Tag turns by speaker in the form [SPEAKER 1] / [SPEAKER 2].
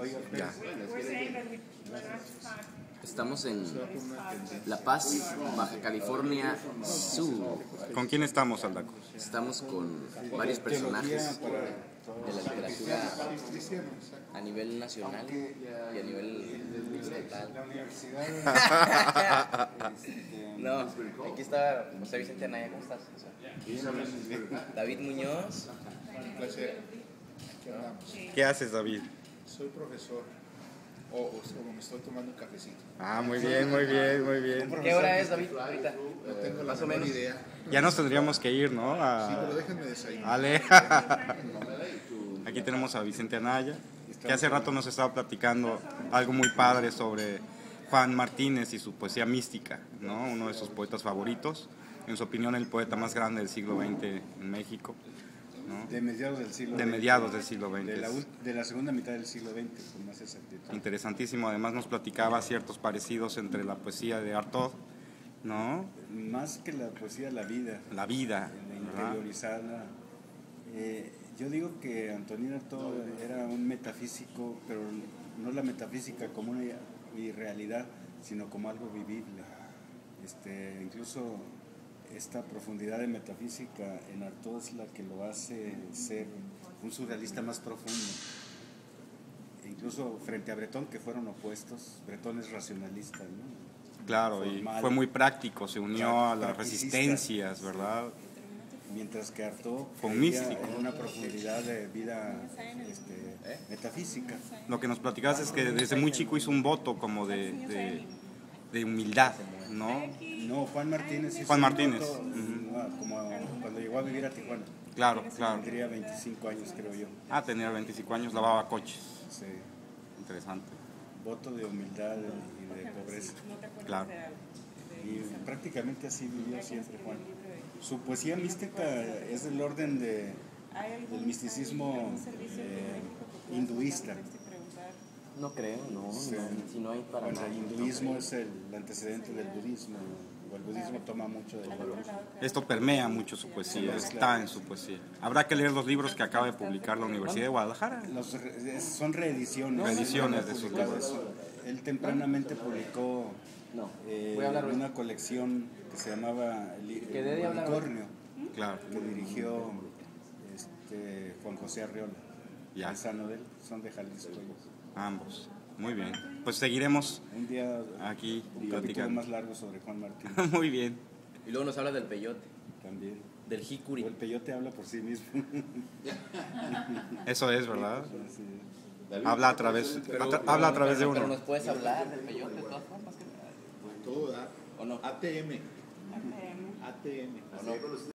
[SPEAKER 1] Ya.
[SPEAKER 2] We're saying that we're not
[SPEAKER 3] Estamos en La Paz, Baja California Sur.
[SPEAKER 1] ¿Con quién estamos, Aldaco?
[SPEAKER 3] Estamos con varios personajes de la literatura a nivel nacional y a nivel estatal. No, aquí está José Vicente Anaya, ¿cómo estás? David Muñoz.
[SPEAKER 4] Un placer. Aquí andamos.
[SPEAKER 1] ¿Qué haces, David?
[SPEAKER 4] Soy profesor. O me estoy tomando un cafecito.
[SPEAKER 1] Ah, muy bien, muy bien, muy bien.
[SPEAKER 3] ¿Qué hora es, David, ahorita?
[SPEAKER 4] No tengo la
[SPEAKER 3] Más o
[SPEAKER 4] menor
[SPEAKER 3] menos.
[SPEAKER 4] idea.
[SPEAKER 1] Ya nos tendríamos que ir, ¿no?
[SPEAKER 4] Sí, pero déjenme desayunar.
[SPEAKER 1] Ale. Aquí tenemos a Vicente Anaya, que hace rato nos estaba platicando algo muy padre sobre Juan Martínez y su poesía mística, ¿no? Uno de sus poetas favoritos, en su opinión el poeta más grande del siglo XX en México, ¿no?
[SPEAKER 5] De mediados del siglo
[SPEAKER 1] De
[SPEAKER 5] XX.
[SPEAKER 1] mediados del siglo XX.
[SPEAKER 5] De la segunda mitad del siglo XX, con más exactitud.
[SPEAKER 1] Interesantísimo, además nos platicaba ciertos parecidos entre la poesía de Artaud, ¿no?
[SPEAKER 5] Más que la poesía, la vida.
[SPEAKER 1] La vida,
[SPEAKER 5] La
[SPEAKER 1] ¿verdad?
[SPEAKER 5] interiorizada. Yo digo que Antonín Artaud era un metafísico, pero no la metafísica como una irrealidad, sino como algo vivible. Incluso esta profundidad de metafísica en Artaud es la que lo hace ser un surrealista más profundo. Incluso frente a Breton, que fueron opuestos, Breton es racionalista, ¿no?
[SPEAKER 1] Claro, y
[SPEAKER 5] Formal,
[SPEAKER 1] fue muy práctico, se unió a las
[SPEAKER 5] practicista.
[SPEAKER 1] resistencias, ¿verdad?
[SPEAKER 5] Mientras que Artaud
[SPEAKER 1] Fue
[SPEAKER 5] creía
[SPEAKER 1] místico.
[SPEAKER 5] en una profundidad de vida metafísica.
[SPEAKER 1] Lo que nos platicabas es que desde muy chico hizo un voto como de humildad, ¿no?
[SPEAKER 5] No, Juan Martínez hizo
[SPEAKER 1] Juan
[SPEAKER 5] un
[SPEAKER 1] Martínez.
[SPEAKER 5] voto, como cuando llegó a vivir a Tijuana.
[SPEAKER 1] Claro, claro.
[SPEAKER 5] Tendría 25 años, creo yo.
[SPEAKER 1] Ah, tenía 25 años, lavaba coches.
[SPEAKER 5] Sí,
[SPEAKER 1] Interesante,
[SPEAKER 5] voto de humildad y de pobreza.
[SPEAKER 1] claro.
[SPEAKER 5] Y prácticamente así vivió siempre Juan. Su poesía mística es del orden del misticismo hinduista.
[SPEAKER 3] No creo, no,
[SPEAKER 5] Sí.
[SPEAKER 3] no, si no hay para
[SPEAKER 5] Bueno,
[SPEAKER 3] nada.
[SPEAKER 5] el hinduismo es el antecedente del budismo, o el budismo toma mucho del hinduismo.
[SPEAKER 1] Esto permea mucho su poesía, está en su poesía. Habrá que leer los libros que acaba de publicar la Universidad de Guadalajara.
[SPEAKER 5] Son reediciones.
[SPEAKER 1] Reediciones de sus
[SPEAKER 5] publicadas. Él tempranamente publicó
[SPEAKER 3] No, voy a hablar hoy.
[SPEAKER 5] una colección que se llamaba El
[SPEAKER 3] Quedé de hablar hoy.
[SPEAKER 5] Unicornio,
[SPEAKER 1] Claro,
[SPEAKER 5] que dirigió Juan José Arriola,
[SPEAKER 1] ya,
[SPEAKER 5] paisano de él, son de Jalisco ellos.
[SPEAKER 1] ambos. Muy bien. Pues seguiremos
[SPEAKER 5] Un día
[SPEAKER 1] aquí
[SPEAKER 5] un capítulo
[SPEAKER 1] platicando.
[SPEAKER 5] más largo sobre Juan Martín
[SPEAKER 1] Muy bien.
[SPEAKER 3] Y luego nos habla del peyote,
[SPEAKER 5] también.
[SPEAKER 3] del
[SPEAKER 5] O
[SPEAKER 3] jicuri.
[SPEAKER 5] el peyote habla por sí mismo.
[SPEAKER 1] Eso es, ¿verdad?
[SPEAKER 5] Así
[SPEAKER 1] Habla a través de
[SPEAKER 3] Pero
[SPEAKER 1] uno.
[SPEAKER 3] nos puedes hablar del peyote de todas formas.
[SPEAKER 4] Todo da.
[SPEAKER 3] ¿O no?
[SPEAKER 4] ATM.
[SPEAKER 2] ATM.
[SPEAKER 4] ATM.
[SPEAKER 3] ¿O no?